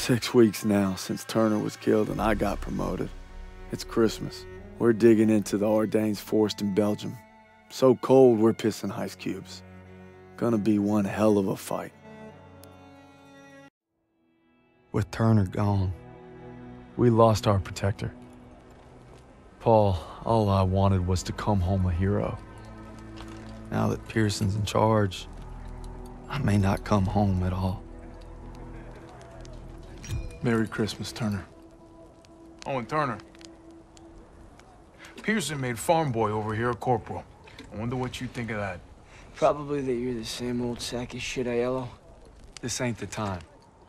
6 weeks now since Turner was killed and I got promoted. It's Christmas. We're digging into the Ardennes forest in Belgium. So cold, we're pissing ice cubes. Gonna be one hell of a fight. With Turner gone, we lost our protector. Paul, all I wanted was to come home a hero. Now that Pearson's in charge, I may not come home at all. Merry Christmas, Turner. Oh, and Turner. Pearson made farm boy over here a corporal. I wonder what you think of that. Probably that you're the same old sack of shit, Aiello. This ain't the time.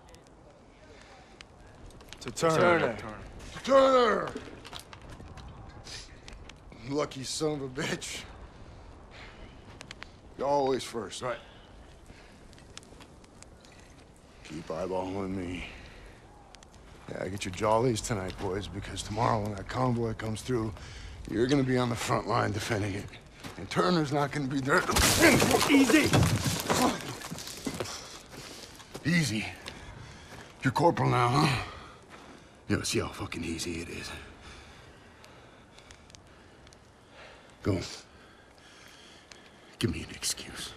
To Turner. Turner! Lucky son of a bitch. You're always first. Right. Keep eyeballing me. Yeah, get your jollies tonight, boys, because tomorrow when that convoy comes through, you're gonna be on the front line defending it. And Turner's not gonna be there to defend it. Easy! Easy. You're corporal now, huh? Yo, see how fucking easy it is. Go. Give me an excuse.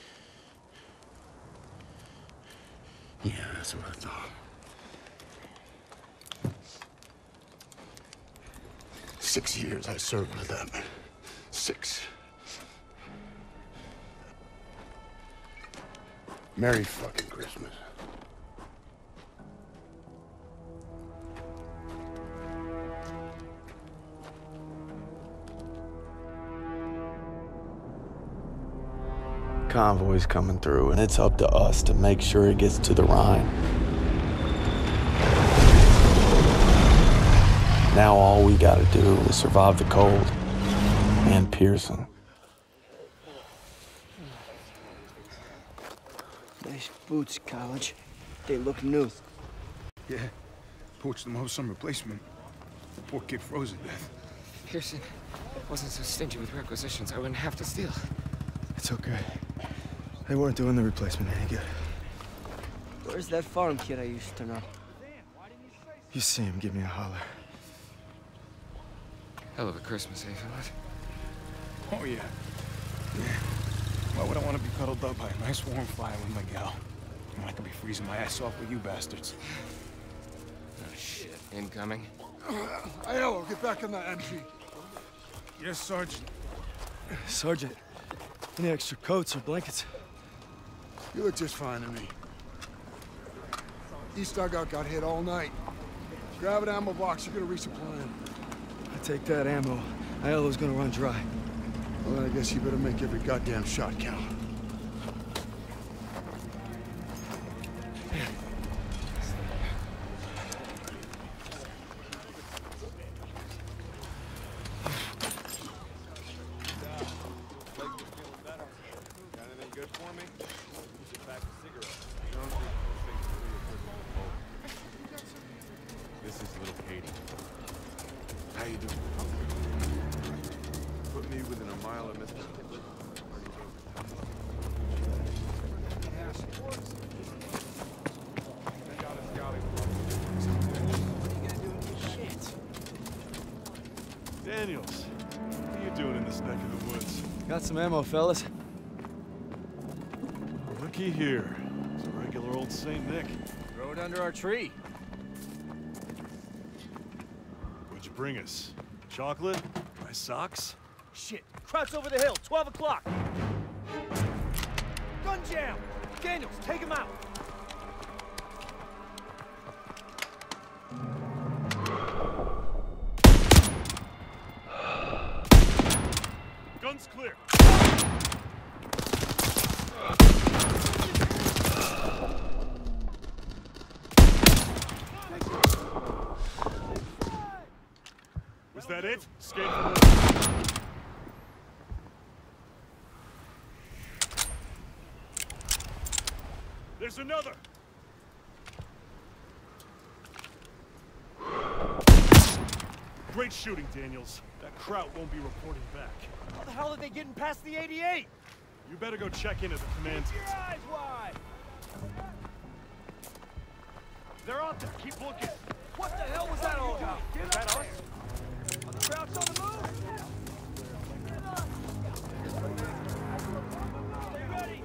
Yeah, that's what I thought. 6 years I served with them. 6. Merry fucking Christmas. Convoy's coming through, and it's up to us to make sure it gets to the Rhine. Now all we gotta do is survive the cold and Pearson. Nice boots, College. They look new. Yeah. Poached them up some replacement. The poor kid froze to death. Pearson wasn't so stingy with requisitions, I wouldn't have to steal. It's okay. They weren't doing the replacement any good. Where's that farm kid I used to know? You see him, give me a holler. Hell of a Christmas, eh, fellas? Oh, yeah. Why would I want to be cuddled up by a nice warm fire with my gal? When I could be freezing my ass off with you bastards. Oh, shit. Incoming. Aiello, get back in that MG. Yes, Sergeant. Sergeant, any extra coats or blankets? You look just fine to me. East dugout got hit all night. Grab an ammo box, you're gonna resupply him. I take that ammo. Aiello's gonna run dry. Well, I guess you better make every goddamn shot count. This is little Katie. How you doing? Put me within a mile of Mr. Daniels, what are you doing in this neck of the woods? Got some ammo, fellas. Looky here. It's a regular old St. Nick. Throw it under our tree. What'd you bring us? Chocolate? My socks? Shit. Kraut's over the hill, 12 o'clock. Gun jam! Daniels, take him out! Guns clear. Was that it? Escape from the... There's another! Great shooting, Daniels. That Kraut won't be reporting back. How the hell are they getting past the 88? You better go check in at the command tent. Your eyes wide! They're out there. Keep looking. What the hell was that all about? Is that us? Are the Krauts on the move? Stay ready.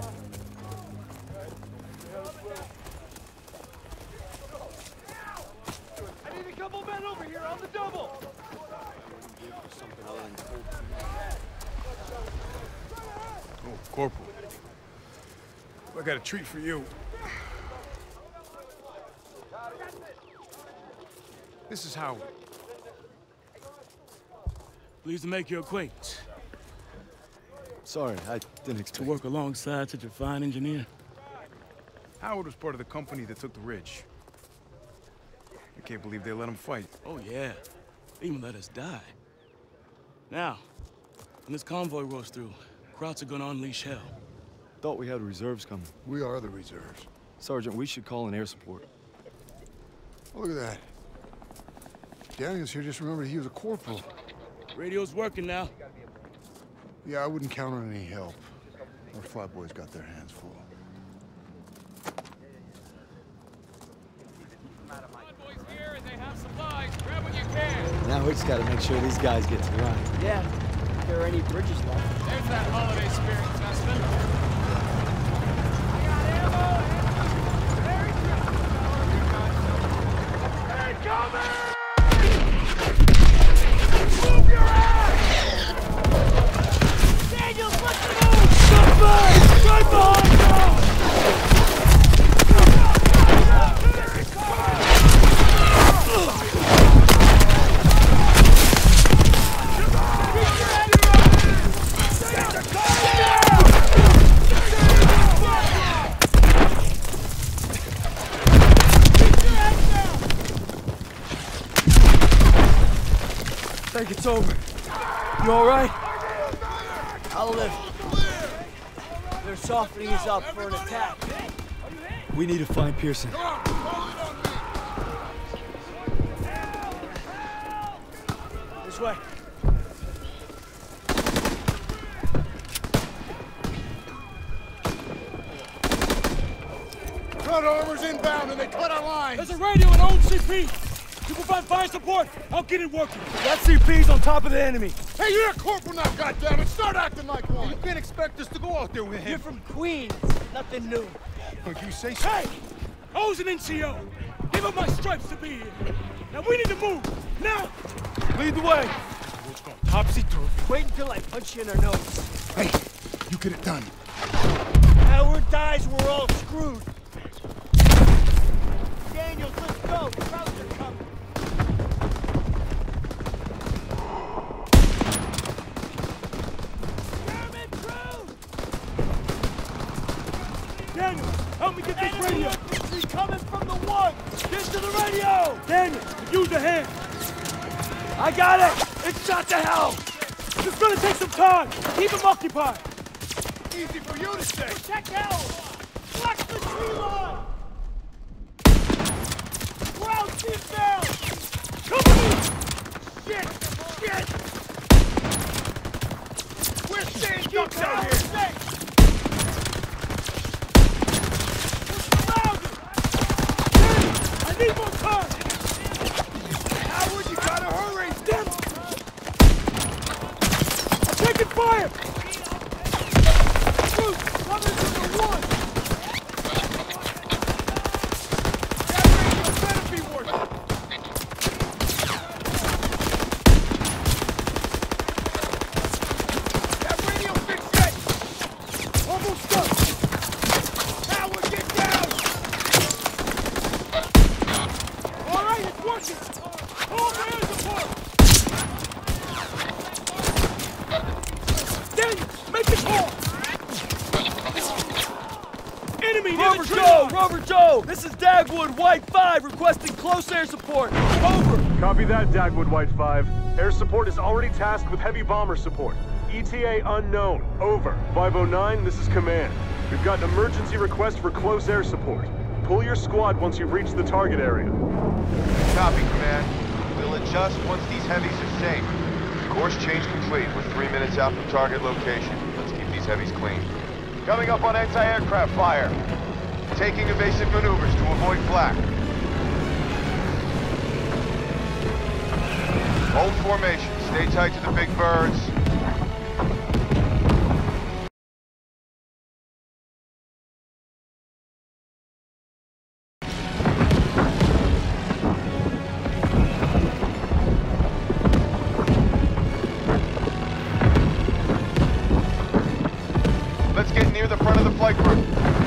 I need a couple men over here on the double. Oh, Corporal. I got a treat for you. This is Howard. Pleased to make your acquaintance. Sorry, I didn't To expect... work alongside such a fine engineer. Howard was part of the company that took the ridge. I can't believe they let him fight. Oh, yeah. They even let us die. Now, when this convoy rolls through, Krauts are gonna unleash hell. Thought we had reserves coming. We are the reserves. Sergeant, we should call in air support. Oh, look at that. Daniels here just remembered he was a corporal. Radio's working now. Yeah, I wouldn't count on any help. Our flatboys got their hands full. Boys here, and they have supplies. Grab what you can. Now we just gotta make sure these guys get to the ride. Yeah, if there are any bridges left. There's that holiday spirit, Testament. I think it's over. You all right? I'll live. They're softening us up for an attack. We need to find Pearson. This way. Front armor's inbound and they cut our line. There's a radio and own CP. You provide fire support. I'll get it working. That CP's on top of the enemy. Hey, you're a corporal now, goddammit! Start acting like one! You can't expect us to go out there with You're him. from Queens. Nothing new. Like you say so. Hey! I was an NCO. Give up my stripes to be here. Now we need to move. Now! Lead the way. It's going topsy-turvy. Wait until I punch you in our nose. Hey, you get it done. Howard dies, we're all screwed. Daniels, let's go. The Krauts are coming. German crew! Daniel, help me get this radio. He's coming from the one. Get to the radio. Daniel, use the hand. I got it. It's shot to hell. It's gonna take some time. Keep him occupied. Easy for you to say. Check out. Flex the tree line. Krauts inbound. Cover me. Shit. Shit. We're staying ducks out here. I need more time. Howard, you gotta hurry. Damn it. I'm taking fire. Bruce, coming to the one. That radio better be working. That radio fixed it. Almost done. Howard, get down. All right, it's working. Hold my air support. Daniel, make the call. Enemy near the tree line. Rover Joe, this is Dagwood, White 5, requesting close air support. Over. Copy that, Dagwood White 5. Air support is already tasked with heavy bomber support. ETA unknown. Over. 509, this is command. We've got an emergency request for close air support. Pull your squad once you've reached the target area. Copy, Command. We'll adjust once these heavies are safe. Course change complete. We're 3 minutes out from target location. Let's keep these heavies clean. Coming up on anti-aircraft fire. Taking evasive maneuvers to avoid flak. Hold formation. Stay tight to the big birds. Let's get near the front of the flight group.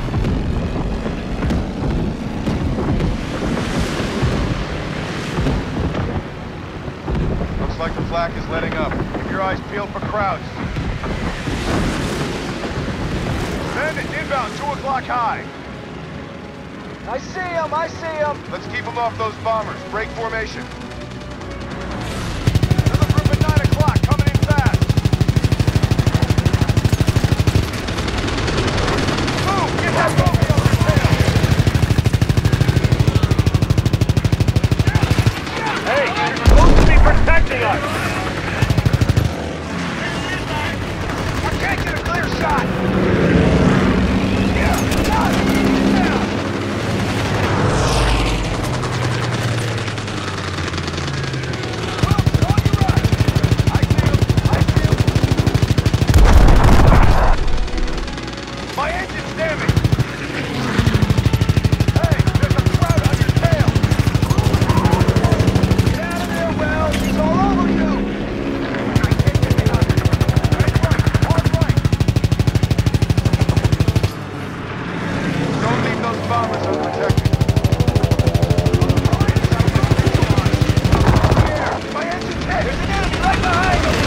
Looks like the flak is letting up. Keep your eyes peeled for crowds. Bandit inbound, 2 o'clock high. I see him! I see him! Let's keep them off those bombers. Break formation. Another group at 9 o'clock, coming in fast. Move! Get that bogey on your tail! Hey, you're supposed to be protecting us! I can't get a clear shot! My engine's damaged! Hey, there's a crowd on your tail! Get out of there, Wells! He's all over you! Hard right! Don't leave those bombers unprotected. Here! My engine's hit! There's an enemy right behind us!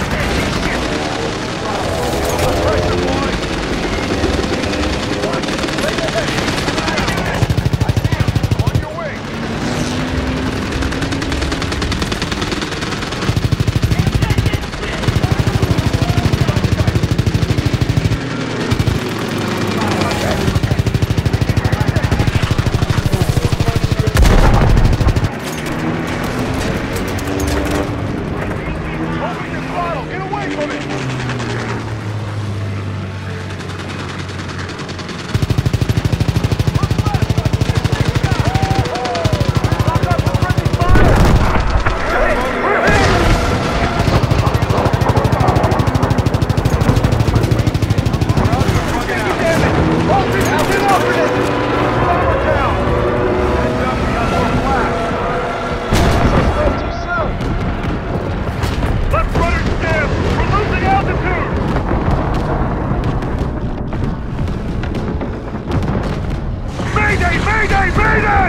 Pressure, boys! On your way. Open your throttle. Get away from it. Left rudder stem! We're losing altitude! Mayday! Mayday! Mayday!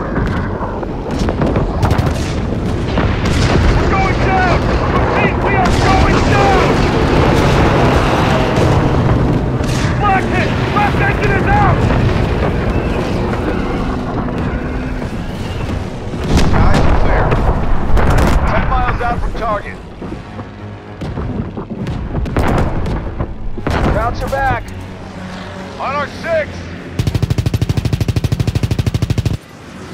We're going down! Repeat, we are going down! Flak hit! Left engine is out! Skies are clear. 10 miles out from target. Routes are back. On our 6.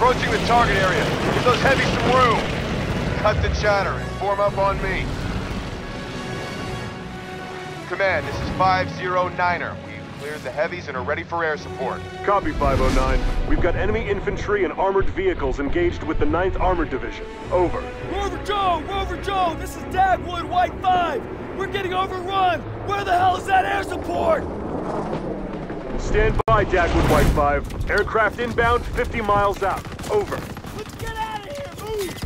approaching the target area. Give those heavies some room. Cut the chatter and form up on me. Command, this is 509er. We've cleared the heavies and are ready for air support. Copy, 509. We've got enemy infantry and armored vehicles engaged with the 9th Armored Division. Over. Rover Joe, this is Dagwood, White 5. We're getting overrun. Where the hell is that air support? Stand by, Dagwood White 5. Aircraft inbound 50 miles out. Over. Let's get out of here!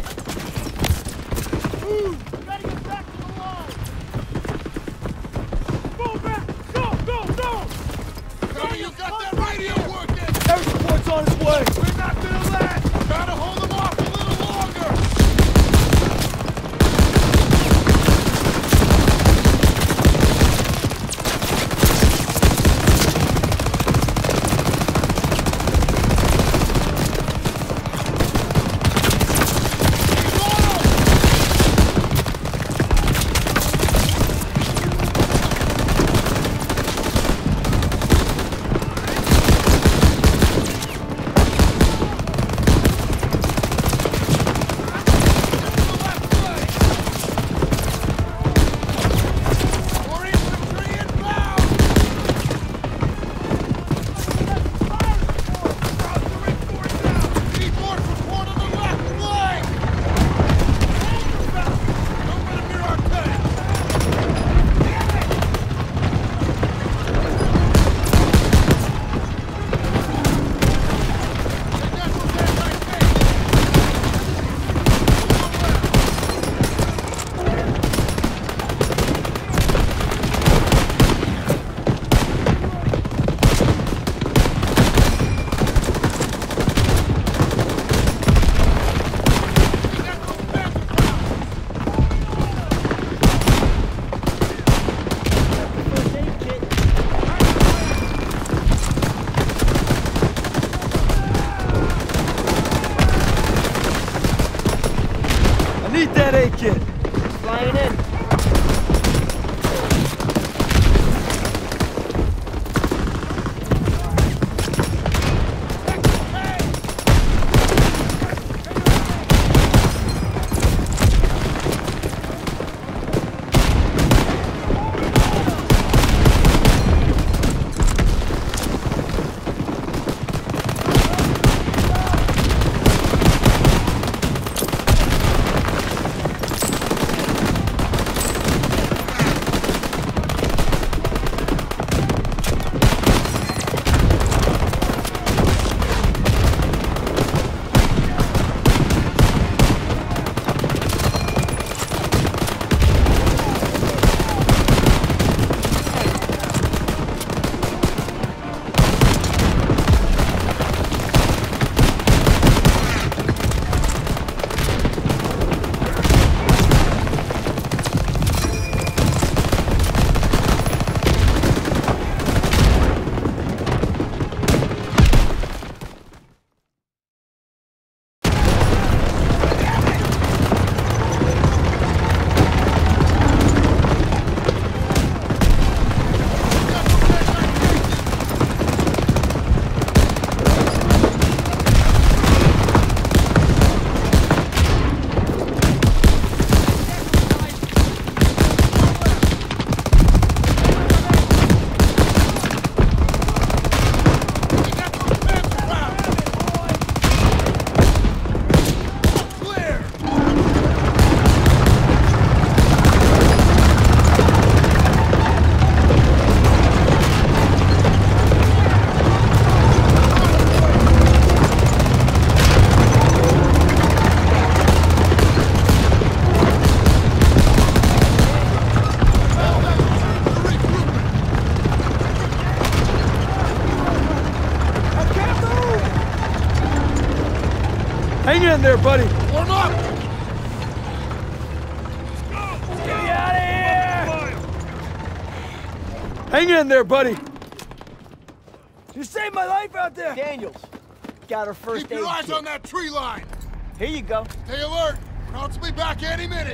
Move! Move! We gotta get back to the line! Go back! Go! Tell me you got that radio working! Air support's on its way! We're not gonna let! Gotta hold them off a little longer! Kid. Flying in. Hang in there, buddy. Form up! Get me out of here! Hang in there, buddy. You saved my life out there. Daniels, got her first Keep your eyes on that tree line. Here you go. Stay alert. Krauts will be back any minute.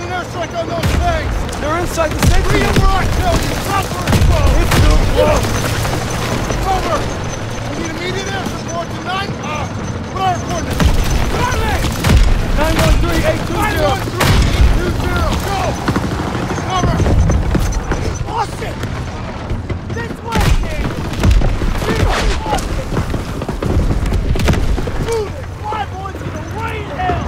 an airstrike on those tanks! They're inside the safety. Bring it where I tell you! Stop where it's close! It's too close! Over! We need immediate air support tonight! What are our coordinates? Charlie! 913-820. 913-820! Go! Get the cover! Lost it! This way, Daniel! Lost it! Move it! Fly, boys, to the rain hell!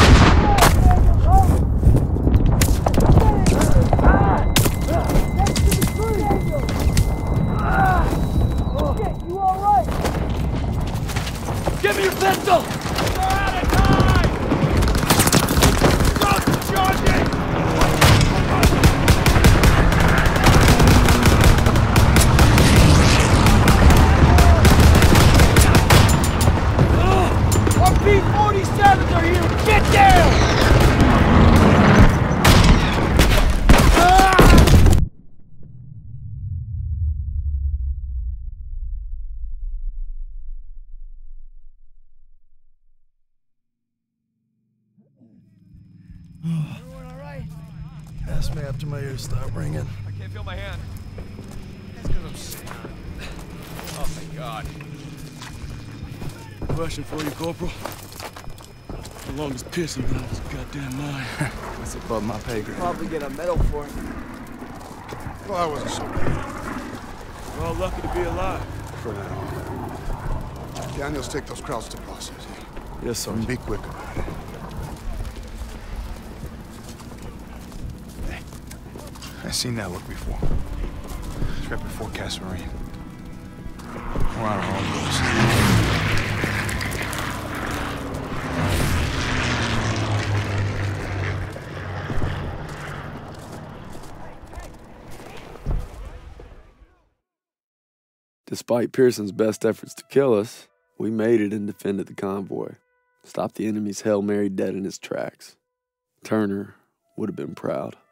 You all right? Give me your pistol! We're out of time! Stop charging! Our P-47s are here! Get down! Everyone all right? Ask me after my ears stop ringing. I can't feel my hand. It's because I'm sick. Oh, thank God. Question for you, Corporal. How long has Pearson been on his goddamn mind? That's above my pay grade. Probably get a medal for it. Well, that wasn't so bad. We're all lucky to be alive. For now. Daniels, take those crowds to process. Yes, sir. And be quick about it. I've seen that look before. It's right before Casserine. We're on our own goals. Despite Pearson's best efforts to kill us, we made it and defended the convoy. Stopped the enemy's Hail Mary dead in its tracks. Turner would have been proud.